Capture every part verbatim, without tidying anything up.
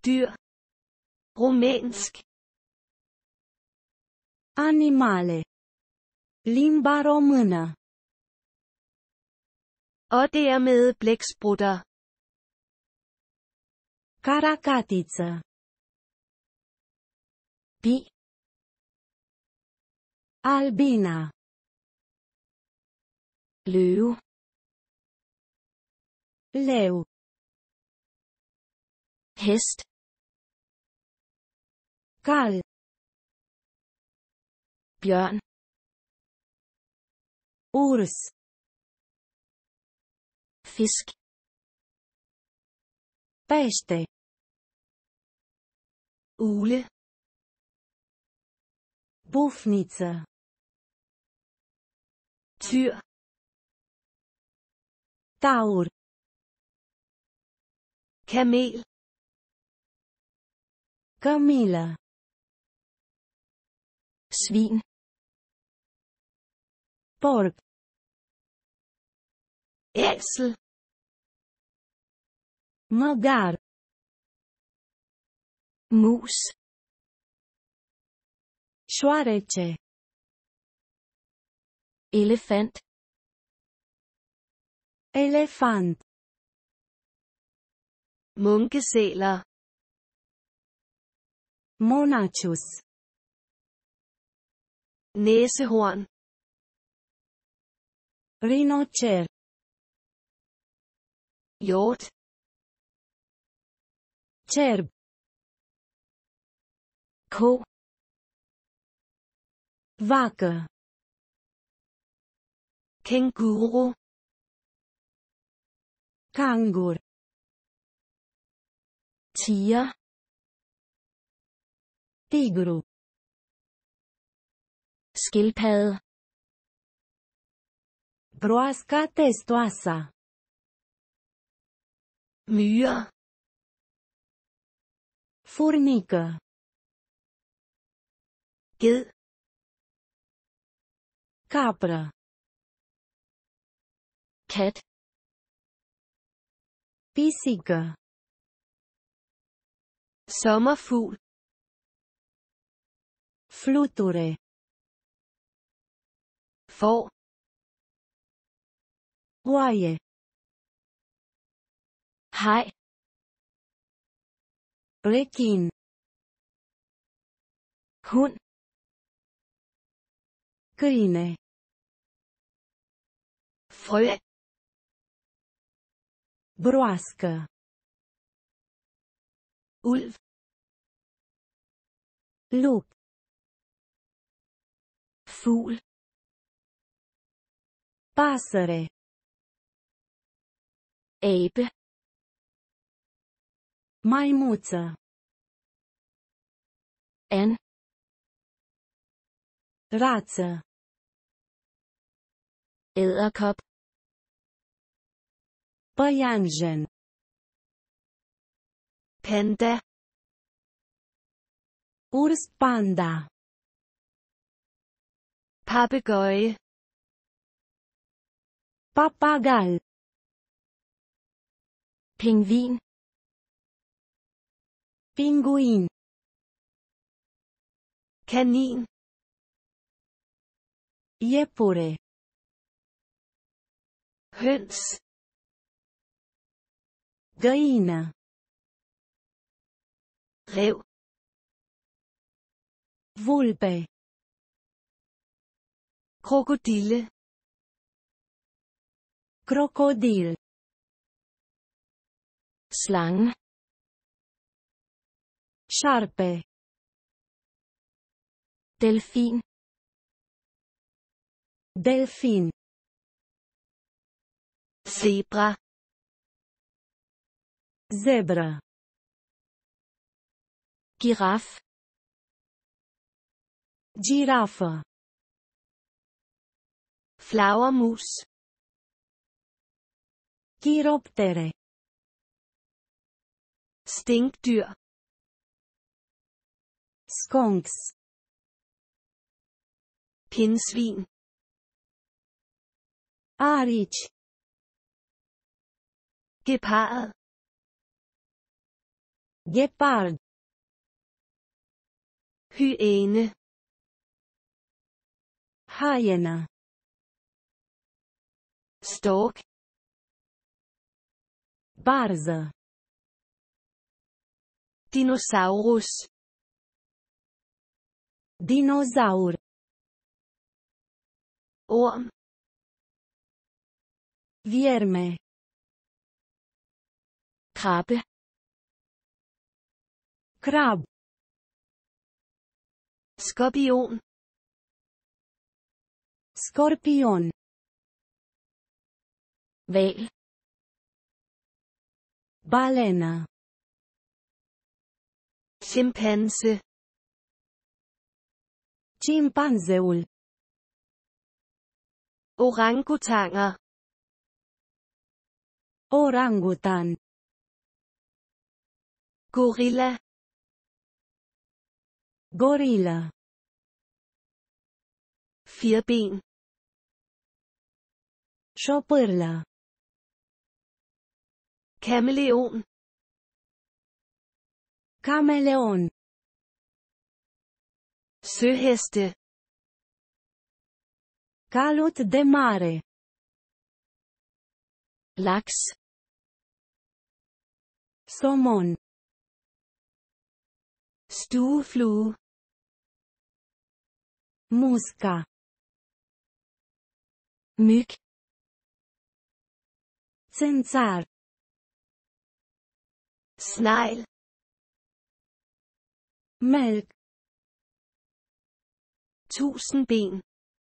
Dyr. Rumænsk. Animale. Limba română. Og dermed blæksprutter. Caracatiță. Bi. Albina. Løve. Leu. Hest. Cal. Bjørn. Urs. Fisk. Pește. Ugle. Bufniță. Tyr. Taur. Kamel. Cămilă. Svin. Porc. Æsel. Măgar. Mus. Șoarece. Elefant. Elefant. Munkesæler. Monacius. Næsehorn. Rinocer. Hjort. Cerb. Ko. Vacă. Kænguru. Cangur. Tiger. Tigru. Skildpadde. Broasca testoasa. Myre. Furnică. Ged. Capră. Kat. Pisică. Sommerfugl. Fluture. Får. Oaie. Haj. Rechin. Hund. Câine. Frø. Broască. Ulv. Lup. Fugl. Pasăre. Abe. Maimuță. An. Rață. Edderkop. Păianjen. Panda. Urs panda. Papegøje. Papagal. Pingvin. Pinguin. Kanin. Iepure. Høns. Găină. Ræv. Vulpe. Krokodille. Crocodil. Slange. Șarpe. Delfin. Delfin. Zebra. Zebră. Giraf. Girafă. Flagermus. Chiroptere. Stinkdyr. Skunks. Pindsvin. Arici. Gepard. Gepard. Hyæne. Hyena. Stork. Barză. Dinosaurus. Dinozaur. Orm. Vierme. Krabbe. Crab. Skorpion. Scorpion. Hval. Balena. Chimpanse. Cimpanzeul. Orangutanger. Orangutan. Gorilla. Gorilla. Firben. Șopârlă. Kameleon. Cameleon. Søheste. Calut de mare. Laks. Somon. Stueflue. Musca. Myg. Țânțar. Snegl. Melk. Tusindben.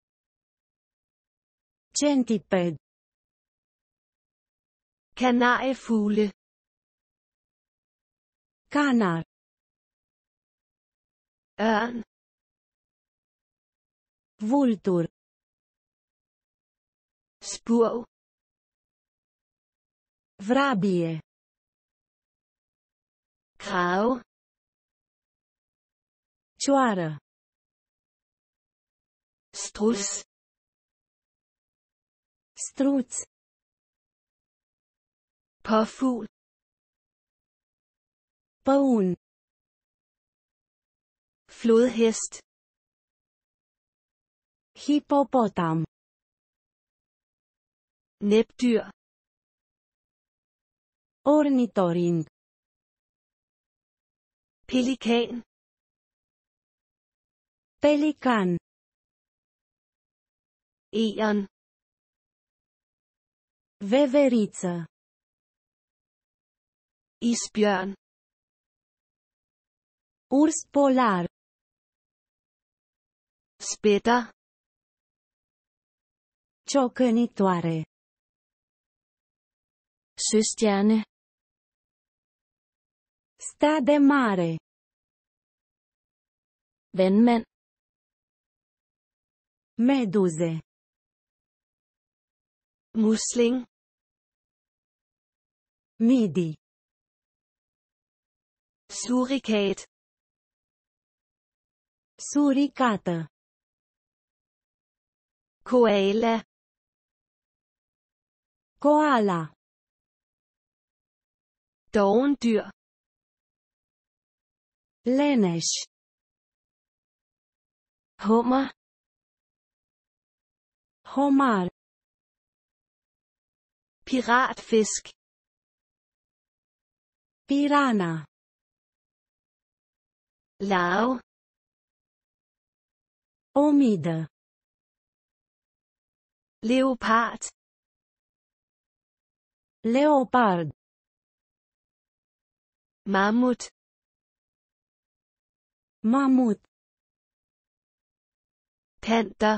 Centiped. Kanariefugle. Canar. Ørn. Vultur. Spurv. Vrabie. Krage. Cioară. Struds. Struț. Påfugl. Păun. Flodhest. Hipopotam. Næbdyr. Ornitoring. Pelikan. Pelican. Egern. Veveriță. Isbjørn. Urs polar. Spætter. Ciocănitoare. Søstjerne. Stea de mare. Vandmand. Meduze. Musling. Midi. Surikat. Suricată. Koala. Koala. Dovendyr. Leneș. Hummer. Homar. Piratfisk. Pirana. Larve. Omidă. Leopard. Leopard. Mammut. Mamut. Panter.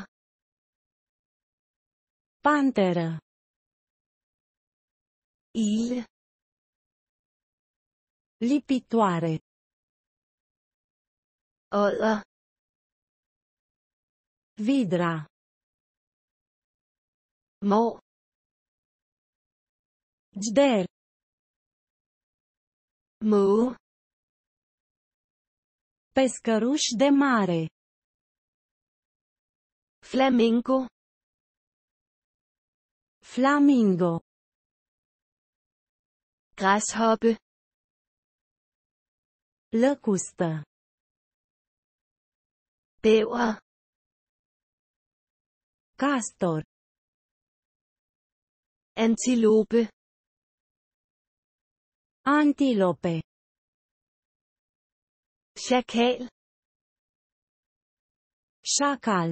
Panteră. Ile. Lipitoare. Odder. Vidra. Mår. Jder. Måge. Pescăruș de mare. Flamingo. Flamingo. Græshoppe. Lăcustă. Bæver. Castor. Antilope. Antilope. Sjakal. Șacal.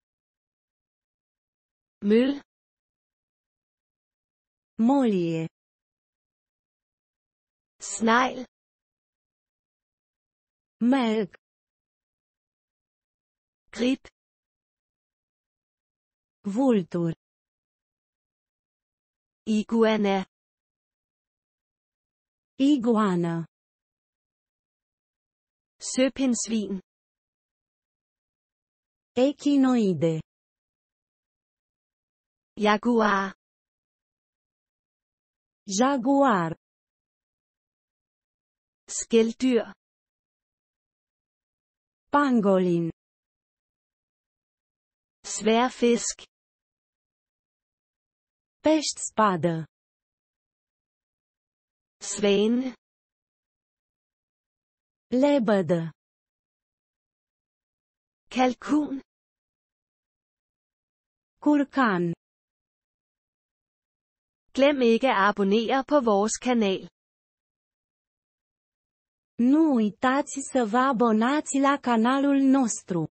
Møl. Molie. Snegl. Melc. Grib. Vultur. Iguana. Iguană. Søpindsvin. Echinoide. Jaguar. Jaguar. Skældyr. Pangolin. Sværfisk. Pești spadă. Svane. Lebădă. Kalkun. Curcan. Glem ikke at abonnere på vores kanal. Nu uitați să vă abonați la canalul nostru.